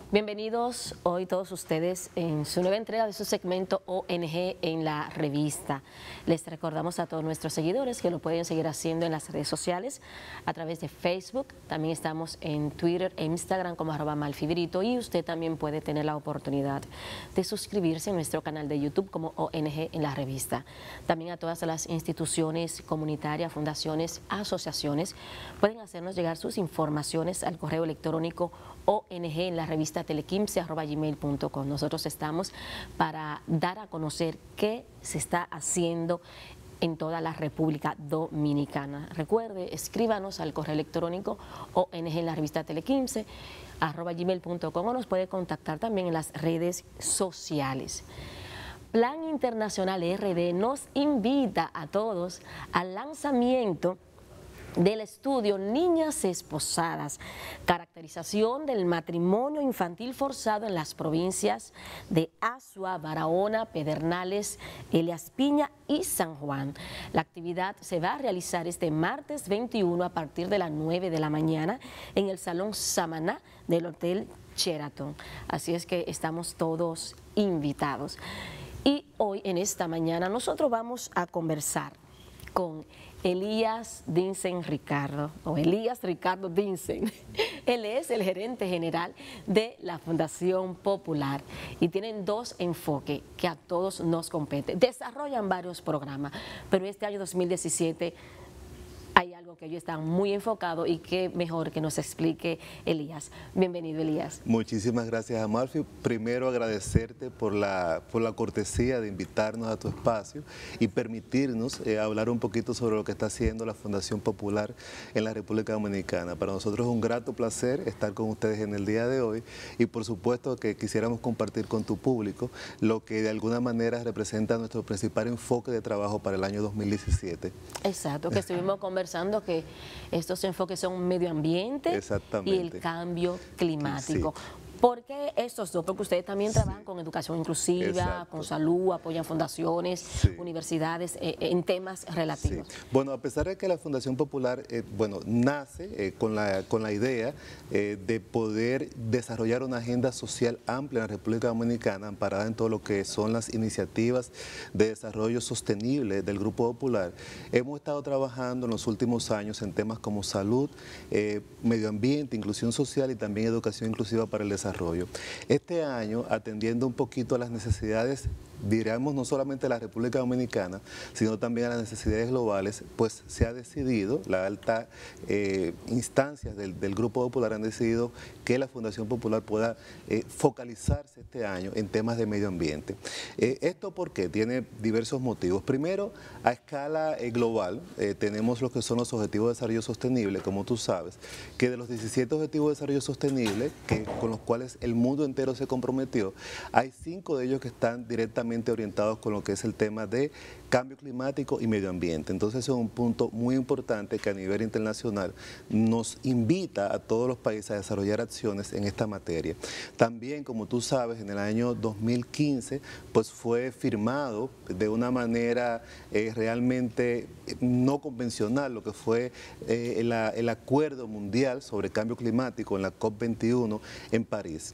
Bienvenidos hoy todos ustedes en su nueva entrega de su segmento ONG en la revista. Les recordamos a todos nuestros seguidores que lo pueden seguir haciendo en las redes sociales a través de Facebook. También estamos en Twitter e Instagram como @malfibrito, y usted también puede tener la oportunidad de suscribirse a nuestro canal de YouTube como ONG en la revista. También a todas las instituciones comunitarias, fundaciones, asociaciones pueden hacernos llegar sus informaciones al correo electrónico ONG en la revista tele15@gmail.com. Nosotros estamos para dar a conocer qué se está haciendo en toda la República Dominicana. Recuerde, escríbanos al correo electrónico ONG en la revista tele15@gmail.com, o nos puede contactar también en las redes sociales. Plan Internacional RD nos invita a todos al lanzamiento del estudio Niñas Esposadas, caracterización del matrimonio infantil forzado en las provincias de Azua, Barahona, Pedernales, Elías Piña y San Juan. La actividad se va a realizar este martes 21 a partir de las 9 de la mañana en el Salón Samaná del Hotel Sheraton. Así es que estamos todos invitados. Y hoy, en esta mañana, nosotros vamos a conversar con Elías Dinsen Ricardo, o Elías Ricardo Dinsen. Él es el gerente general de la Fundación Popular y tienen dos enfoques que a todos nos competen. Desarrollan varios programas, pero este año 2017 hay algo que ellos están muy enfocados, y qué mejor que nos explique Elías. Bienvenido, Elías. Muchísimas gracias, Amalfi. Primero agradecerte por la cortesía de invitarnos a tu espacio y permitirnos hablar un poquito sobre lo que está haciendo la Fundación Popular en la República Dominicana. Para nosotros es un grato placer estar con ustedes en el día de hoy, y por supuesto que quisiéramos compartir con tu público lo que de alguna manera representa nuestro principal enfoque de trabajo para el año 2017. Exacto, que estuvimos conversando que estos enfoques son medio ambiente y el cambio climático. Sí. ¿Por qué estos dos? Porque ustedes también trabajan con educación inclusiva, Exacto, con salud, apoyan fundaciones, universidades en temas relativos. Sí. Bueno, a pesar de que la Fundación Popular nace con la idea de poder desarrollar una agenda social amplia en la República Dominicana, amparada en todo lo que son las iniciativas de desarrollo sostenible del Grupo Popular, hemos estado trabajando en los últimos años en temas como salud, medio ambiente, inclusión social y también educación inclusiva para el desarrollo. Este año, atendiendo un poquito a las necesidades, diríamos, no solamente de la República Dominicana, sino también a las necesidades globales, pues se ha decidido, la alta instancias del Grupo Popular han decidido que la Fundación Popular pueda focalizarse este año en temas de medio ambiente. Esto porque tiene diversos motivos. Primero, a escala global, tenemos lo que son los Objetivos de Desarrollo Sostenible, como tú sabes, que de los 17 Objetivos de Desarrollo Sostenible, con los cuales el mundo entero se comprometió, hay 5 de ellos que están directamente orientados con lo que es el tema de cambio climático y medio ambiente. Entonces es un punto muy importante que a nivel internacional nos invita a todos los países a desarrollar acciones en esta materia. También, como tú sabes, en el año 2015 pues fue firmado de una manera realmente no convencional lo que fue el Acuerdo Mundial sobre Cambio Climático en la COP21 en París.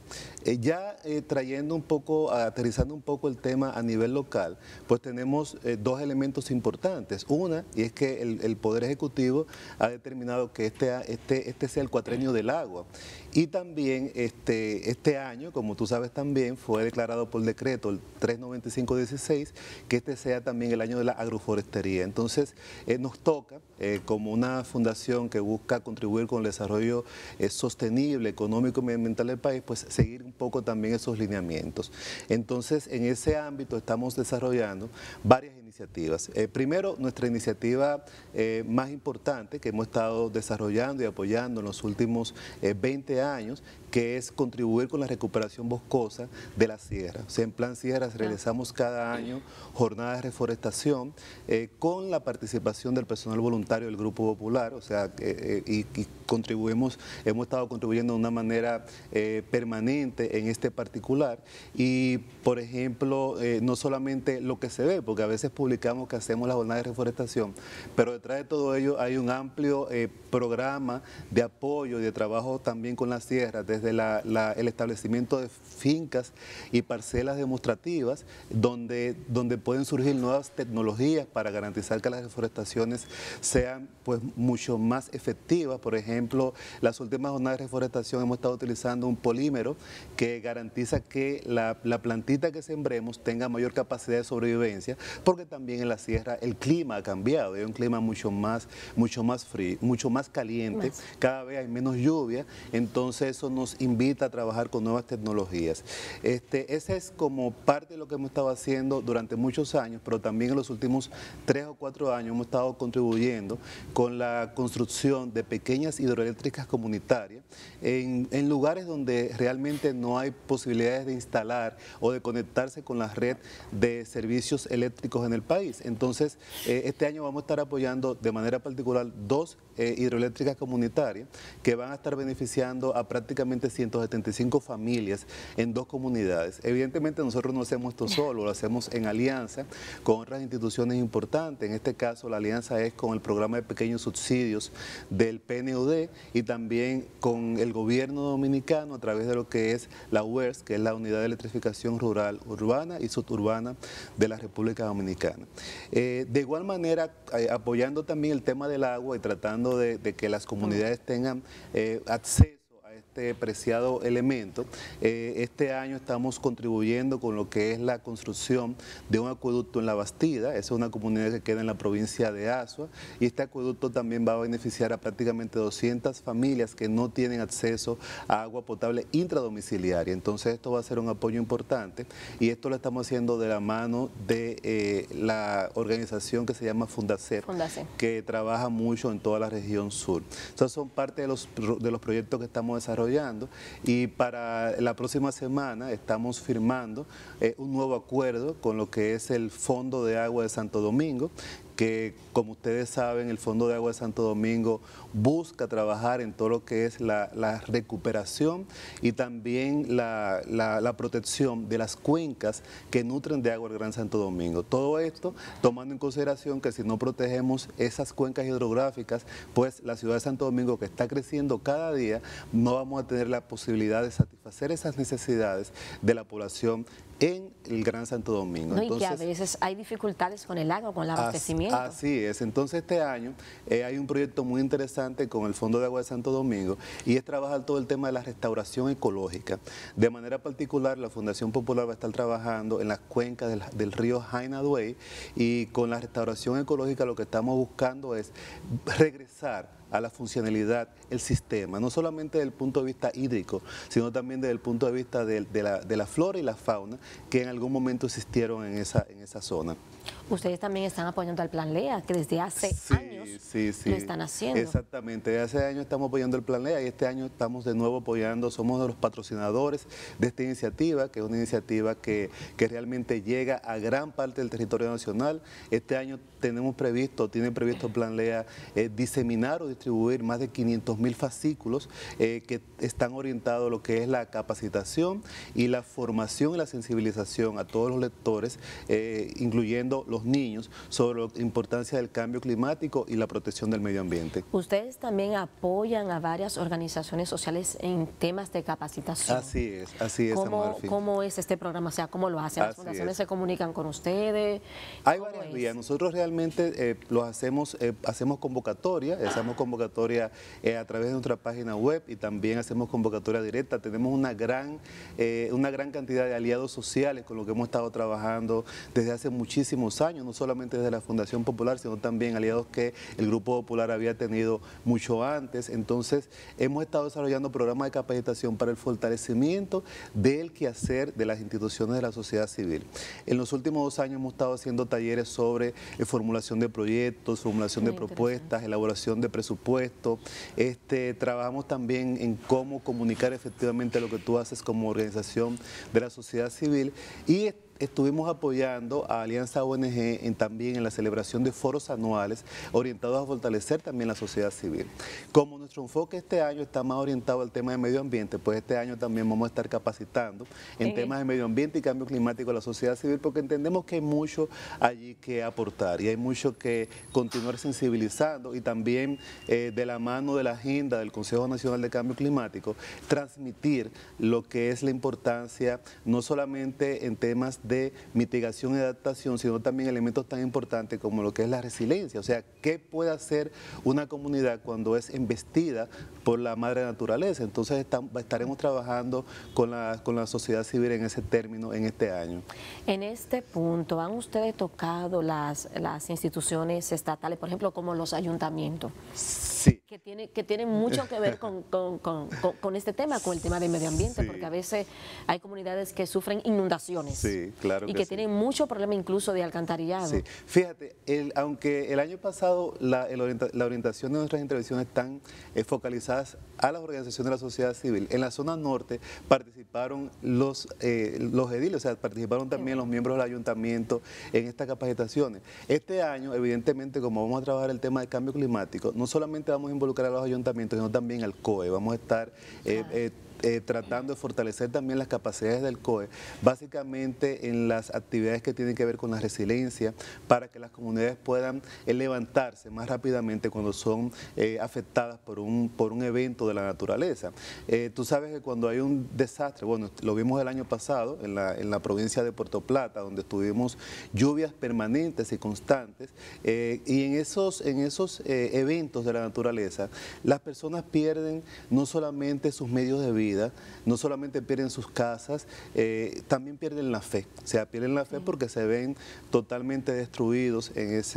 Trayendo un poco, aterrizando un poco el tema a nivel local, pues tenemos dos elementos importantes. Una, y es que el Poder Ejecutivo ha determinado que este sea el cuatrenio del agua. Y también este año, como tú sabes también, fue declarado por decreto el 395-16 que este sea también el año de la agroforestería. Entonces nos toca, como una fundación que busca contribuir con el desarrollo sostenible, económico y medioambiental del país, pues seguir un poco también esos lineamientos. Entonces, en ese ámbito estamos desarrollando varias iniciativas. Primero, nuestra iniciativa más importante que hemos estado desarrollando y apoyando en los últimos 20 años, que es contribuir con la recuperación boscosa de la sierra. O sea, en Plan Sierra realizamos cada año jornadas de reforestación con la participación del personal voluntario del Grupo Popular, o sea, y hemos estado contribuyendo de una manera permanente en este particular. Y, por ejemplo, no solamente lo que se ve, porque a veces publicamos que hacemos la jornada de reforestación, pero detrás de todo ello hay un amplio programa de apoyo y de trabajo también con las tierras, desde el establecimiento de fincas y parcelas demostrativas, donde pueden surgir nuevas tecnologías para garantizar que las reforestaciones sean pues mucho más efectivas. Por ejemplo, las últimas jornadas de reforestación hemos estado utilizando un polímero que garantiza que la plantita que sembremos tenga mayor capacidad de sobrevivencia, porque también en la sierra el clima ha cambiado, hay un clima mucho más frío, mucho más caliente, cada vez hay menos lluvia, entonces eso nos invita a trabajar con nuevas tecnologías. Ese es como parte de lo que hemos estado haciendo durante muchos años, pero también en los últimos 3 o 4 años hemos estado contribuyendo con la construcción de pequeñas hidroeléctricas comunitarias en lugares donde realmente no hay posibilidades de instalar o de conectarse con la red de servicios eléctricos en el país. Entonces, este año vamos a estar apoyando de manera particular 2 hidroeléctricas comunitarias que van a estar beneficiando a prácticamente 175 familias en 2 comunidades. Evidentemente nosotros no hacemos esto solo, lo hacemos en alianza con otras instituciones importantes. En este caso la alianza es con el programa de pequeños subsidios del PNUD y también con el gobierno dominicano a través de lo que es la UERS, que es la Unidad de Electrificación Rural, Urbana y Suburbana de la República Dominicana. De igual manera, apoyando también el tema del agua y tratando de que las comunidades tengan acceso a este preciado elemento. Este año estamos contribuyendo con lo que es la construcción de un acueducto en La Bastida. Esa es una comunidad que queda en la provincia de Azua, y este acueducto también va a beneficiar a prácticamente 200 familias que no tienen acceso a agua potable intradomiciliaria. Entonces esto va a ser un apoyo importante, y esto lo estamos haciendo de la mano de la organización que se llama Fundacep, que trabaja mucho en toda la región sur. Entonces son parte de los proyectos que estamos desarrollando, y para la próxima semana estamos firmando un nuevo acuerdo con lo que es el Fondo de Agua de Santo Domingo, que, como ustedes saben, el Fondo de Agua de Santo Domingo busca trabajar en todo lo que es la recuperación y también la protección de las cuencas que nutren de agua el Gran Santo Domingo. Todo esto tomando en consideración que si no protegemos esas cuencas hidrográficas, pues la ciudad de Santo Domingo, que está creciendo cada día, no vamos a tener la posibilidad de satisfacer esas necesidades de la población en el Gran Santo Domingo. No, entonces, y que a veces hay dificultades con el agua, con el abastecimiento. Así es. Entonces este año hay un proyecto muy interesante con el Fondo de Agua de Santo Domingo, y es trabajar todo el tema de la restauración ecológica. De manera particular, la Fundación Popular va a estar trabajando en las cuencas del río Jaina-Duey, y con la restauración ecológica lo que estamos buscando es regresar a la funcionalidad el sistema, no solamente desde el punto de vista hídrico, sino también desde el punto de vista de la flora y la fauna que en algún momento existieron en esa zona. Ustedes también están apoyando al Plan LEA, que desde hace años lo están haciendo. Exactamente, desde hace años estamos apoyando el Plan LEA, y este año estamos de nuevo apoyando, somos de los patrocinadores de esta iniciativa, que es una iniciativa que realmente llega a gran parte del territorio nacional. Este año tiene previsto el Plan LEA diseminar o distribuir más de 500.000 fascículos que están orientados a lo que es la capacitación y la formación y la sensibilización a todos los lectores, incluyendo los niños, sobre la importancia del cambio climático y la protección del medio ambiente. Ustedes también apoyan a varias organizaciones sociales en temas de capacitación. Así es. ¿Cómo es este programa? O sea, ¿cómo lo hacen? ¿Las fundaciones se comunican con ustedes? Hay varias vías. Nosotros realmente hacemos convocatoria, a través de nuestra página web, y también hacemos convocatoria directa. Tenemos una gran cantidad de aliados sociales con los que hemos estado trabajando desde hace muchísimos años, no solamente desde la Fundación Popular, sino también aliados que el Grupo Popular había tenido mucho antes. Entonces, hemos estado desarrollando programas de capacitación para el fortalecimiento del quehacer de las instituciones de la sociedad civil. En los últimos 2 años hemos estado haciendo talleres sobre formulación de proyectos, formulación de propuestas, elaboración de presupuestos. Trabajamos también en cómo comunicar efectivamente lo que tú haces como organización de la sociedad civil, y estuvimos apoyando a Alianza ONG también en la celebración de foros anuales orientados a fortalecer también la sociedad civil. Como nuestro enfoque este año está más orientado al tema de medio ambiente, pues este año también vamos a estar capacitando en temas de medio ambiente y cambio climático a la sociedad civil, porque entendemos que hay mucho allí que aportar y hay mucho que continuar sensibilizando, y también de la mano de la agenda del Consejo Nacional de Cambio Climático, transmitir lo que es la importancia no solamente en temas de mitigación y adaptación, sino también elementos tan importantes como lo que es la resiliencia. O sea, ¿qué puede hacer una comunidad cuando es embestida por la madre naturaleza? Entonces estaremos trabajando con la sociedad civil en ese término en este año. En este punto, ¿han ustedes tocado las instituciones estatales, por ejemplo, como los ayuntamientos? Sí. Que tienen mucho que ver con este tema, con el tema del medio ambiente, Sí. porque a veces hay comunidades que sufren inundaciones, Sí, claro y que que sí. tienen mucho problema incluso de alcantarillado. Sí, fíjate, aunque el año pasado la orientación de nuestras intervenciones están focalizadas a las organizaciones de la sociedad civil, en la zona norte participaron los ediles, o sea, participaron también los miembros del ayuntamiento en estas capacitaciones. Este año, evidentemente, como vamos a trabajar el tema de cambio climático, no solamente vamos a involucrar a los ayuntamientos, sino también al COE. Vamos a estar tratando de fortalecer también las capacidades del COE, básicamente en las actividades que tienen que ver con la resiliencia, para que las comunidades puedan levantarse más rápidamente cuando son afectadas por un evento de la naturaleza. Tú sabes que cuando hay un desastre, bueno, lo vimos el año pasado en la provincia de Puerto Plata, donde tuvimos lluvias permanentes y constantes, y en esos eventos de la naturaleza, las personas pierden no solamente sus medios de vida, no solamente pierden sus casas, también pierden la fe. O sea, pierden la fe porque se ven totalmente destruidos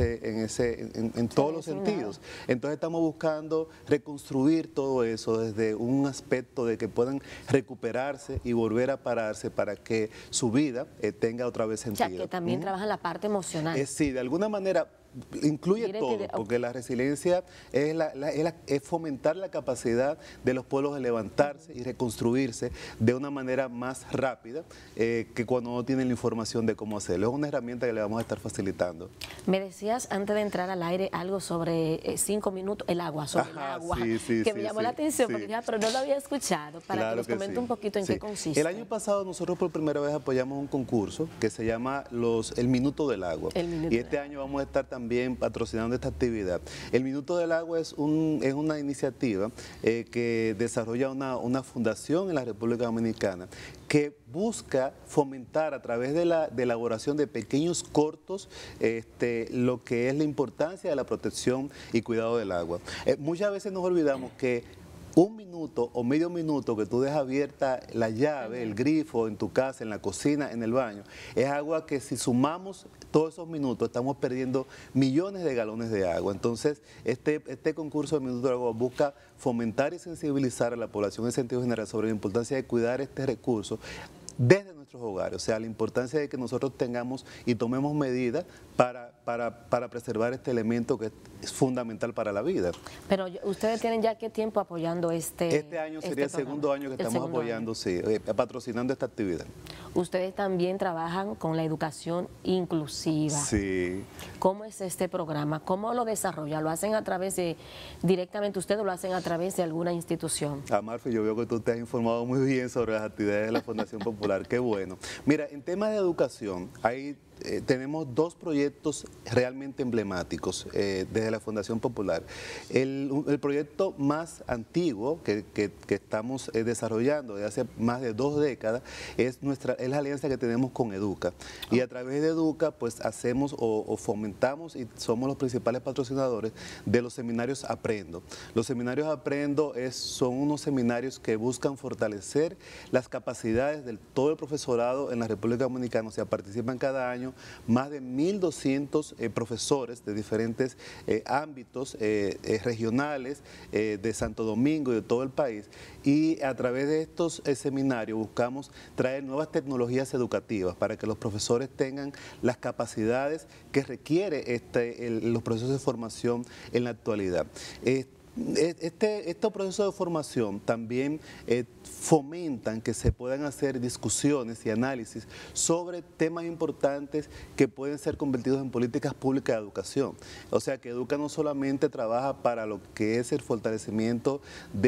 en todos los sentidos. Entonces estamos buscando reconstruir todo eso desde un aspecto de que puedan recuperarse y volver a pararse para que su vida tenga otra vez sentido. O sea, que también trabajan la parte emocional. Sí, de alguna manera incluye todo, porque la resiliencia es fomentar la capacidad de los pueblos de levantarse y reconstruirse de una manera más rápida que cuando no tienen la información de cómo hacerlo. Es una herramienta que le vamos a estar facilitando. Me decías antes de entrar al aire algo sobre 5 minutos, el agua, sobre el agua, que me llamó la atención, porque dije, pero no lo había escuchado, para que nos comente un poquito en qué consiste. El año pasado nosotros por primera vez apoyamos un concurso que se llama el Minuto del Agua. Y este año vamos a estar también patrocinando esta actividad. El Minuto del Agua es una iniciativa que desarrolla una fundación en la República Dominicana que busca fomentar a través de la elaboración de pequeños cortos lo que es la importancia de la protección y cuidado del agua. Muchas veces nos olvidamos que un minuto o medio minuto que tú dejas abierta la llave, el grifo en tu casa, en la cocina, en el baño, es agua que si sumamos todos esos minutos estamos perdiendo millones de galones de agua. Entonces, este concurso de Minuto del Agua busca fomentar y sensibilizar a la población en sentido general sobre la importancia de cuidar este recurso desde nuestros hogares, o sea, la importancia de que nosotros tengamos y tomemos medidas para preservar este elemento que es fundamental para la vida. Pero ustedes tienen ya qué tiempo apoyando Este año sería el segundo año que estamos apoyando, sí, patrocinando esta actividad. Ustedes también trabajan con la educación inclusiva. Sí. ¿Cómo es este programa? ¿Cómo lo desarrollan? ¿Lo hacen a través directamente ustedes o lo hacen a través de alguna institución? Amalfi, yo veo que tú te has informado muy bien sobre las actividades de la Fundación Popular, qué bueno. Mira, en temas de educación, tenemos dos proyectos realmente emblemáticos desde la Fundación Popular. El proyecto más antiguo que estamos desarrollando desde hace más de 2 décadas es la alianza que tenemos con Educa. Y a través de Educa pues hacemos o fomentamos y somos los principales patrocinadores de los seminarios Aprendo. Los seminarios Aprendo son unos seminarios que buscan fortalecer las capacidades de todo el profesorado en la República Dominicana. O sea, participan cada año más de 1.200 profesores de diferentes ámbitos regionales de Santo Domingo y de todo el país, y a través de estos seminarios buscamos traer nuevas tecnologías educativas para que los profesores tengan las capacidades que requiere los procesos de formación en la actualidad. Estos procesos de formación también fomentan que se puedan hacer discusiones y análisis sobre temas importantes que pueden ser convertidos en políticas públicas de educación. O sea, que Educa no solamente trabaja para lo que es el fortalecimiento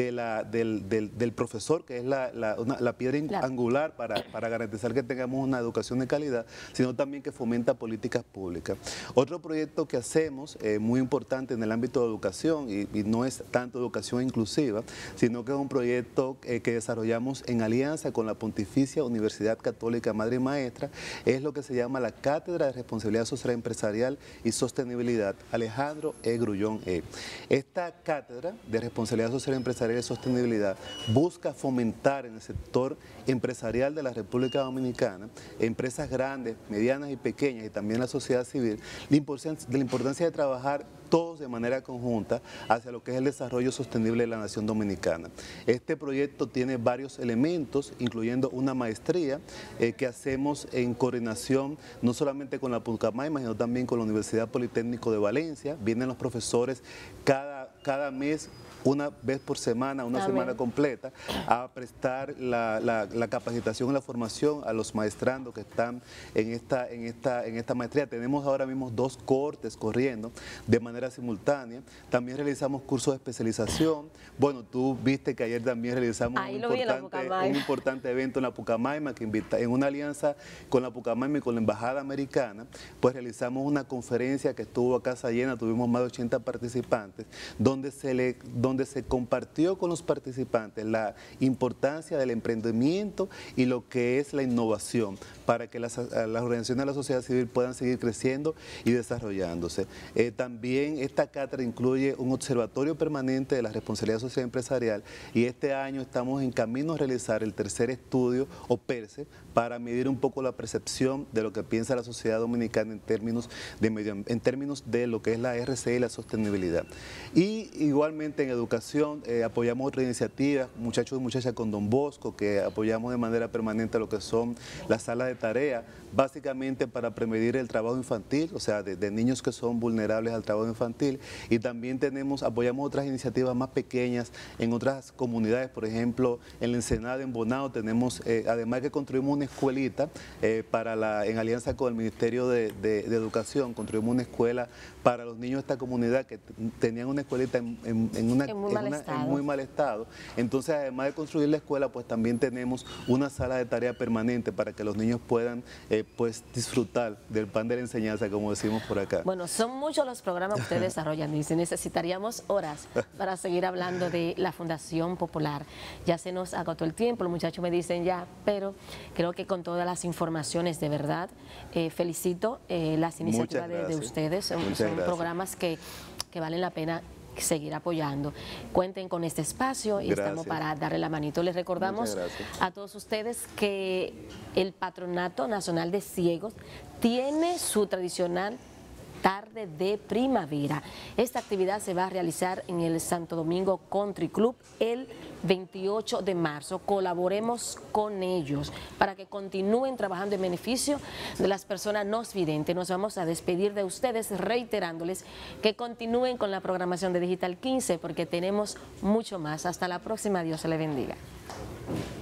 del profesor, que es la piedra angular para garantizar que tengamos una educación de calidad, sino también que fomenta políticas públicas. Otro proyecto que hacemos, muy importante en el ámbito de educación, y no es tanto educación inclusiva, sino que es un proyecto que desarrollamos en alianza con la Pontificia Universidad Católica Madre y Maestra, es lo que se llama la Cátedra de Responsabilidad Social Empresarial y Sostenibilidad Alejandro E. Grullón E. Esta Cátedra de Responsabilidad Social Empresarial y Sostenibilidad busca fomentar en el sector empresarial de la República Dominicana, empresas grandes, medianas y pequeñas, y también la sociedad civil, la importancia de trabajar todos de manera conjunta hacia lo que es el desarrollo sostenible de la nación dominicana. Este proyecto tiene varios elementos, incluyendo una maestría que hacemos en coordinación no solamente con la Pucamaima, sino también con la Universidad Politécnico de Valencia. Vienen los profesores cada mes, una vez por semana, una semana completa, a prestar la capacitación y la formación a los maestrandos que están en esta maestría. Tenemos ahora mismo 2 cohortes corriendo de manera simultánea. También realizamos cursos de especialización. Bueno, tú viste que ayer también realizamos un importante evento en la Pucamaima, que en una alianza con la Pucamaima y con la Embajada Americana, pues realizamos una conferencia que estuvo a casa llena, tuvimos más de 80 participantes, donde se compartió con los participantes la importancia del emprendimiento y lo que es la innovación para que las organizaciones de la sociedad civil puedan seguir creciendo y desarrollándose. También esta cátedra incluye un observatorio permanente de la responsabilidad social empresarial, y este año estamos en camino a realizar el tercer estudio o PERCE para medir un poco la percepción de lo que piensa la sociedad dominicana en términos de lo que es la RCE y la sostenibilidad. Y igualmente en educación apoyamos otra iniciativa, muchachos y muchachas con Don Bosco, que apoyamos de manera permanente lo que son las salas de tarea, básicamente para prevenir el trabajo infantil, o sea, de niños que son vulnerables al trabajo infantil. Y también apoyamos otras iniciativas más pequeñas en otras comunidades, por ejemplo, en la Ensenada, en Bonao, tenemos, además que construimos una escuelita en alianza con el Ministerio de Educación, construimos una escuela para los niños de esta comunidad que tenían una escuelita en muy mal estado. Entonces, además de construir la escuela, pues también tenemos una sala de tarea permanente para que los niños puedan pues disfrutar del pan de la enseñanza, como decimos por acá. Bueno, son muchos los programas que ustedes desarrollan y necesitaríamos horas para seguir hablando de la Fundación Popular. Ya se nos agotó el tiempo, los muchachos me dicen ya, pero creo que con todas las informaciones, de verdad, felicito las iniciativas de ustedes. Son programas que valen la pena seguir apoyando. Cuenten con este espacio y estamos para darle la manito. Les recordamos a todos ustedes que el Patronato Nacional de Ciegos tiene su tradicional tarde de primavera. Esta actividad se va a realizar en el Santo Domingo Country Club el 28 de marzo. Colaboremos con ellos para que continúen trabajando en beneficio de las personas no videntes. Nos vamos a despedir de ustedes reiterándoles que continúen con la programación de Digital 15 porque tenemos mucho más. Hasta la próxima. Dios se le bendiga.